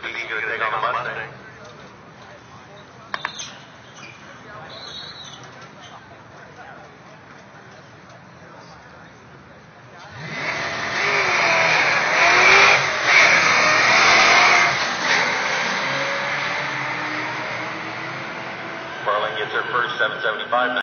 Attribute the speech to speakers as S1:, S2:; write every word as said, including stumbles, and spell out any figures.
S1: He's going to take on the Mustang. Gets her first seven seventy-five.